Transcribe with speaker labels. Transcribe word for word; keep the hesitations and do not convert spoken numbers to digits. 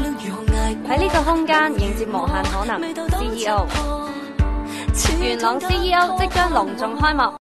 Speaker 1: 喺呢個空間迎接無限可能 ，C E O 元朗 C E O 即將隆重開幕。